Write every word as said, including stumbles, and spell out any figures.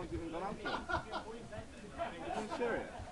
Has it been gone out to him? Are you serious?